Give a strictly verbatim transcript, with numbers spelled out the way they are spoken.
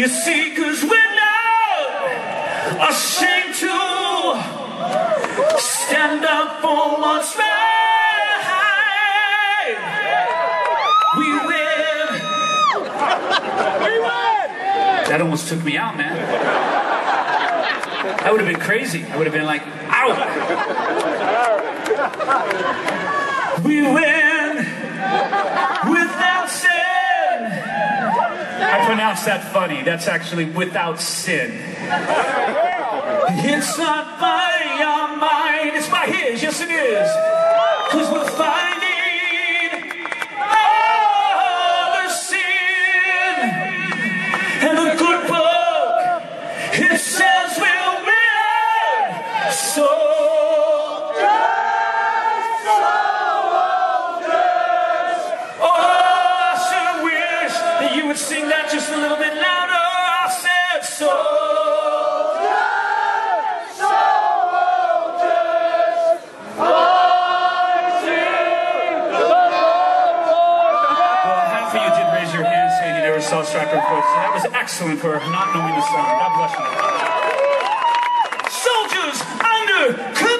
You see, cause we're not ashamed to stand up for what's right. We win. We win. That almost took me out, man. That would have been crazy. I would have been like, ow. We win without sin. I pronounced that funny. That's actually without sin. It's not by our mind, it's by his. Yes, it is. Because we're finding all the sin. And the good book, it says we'll win. So sing that just a little bit louder. I said so. Soldiers fighting the Well, half of you did raise your hand saying you never saw Stryper before. So that was excellent for not knowing the song. God bless you. Soldiers under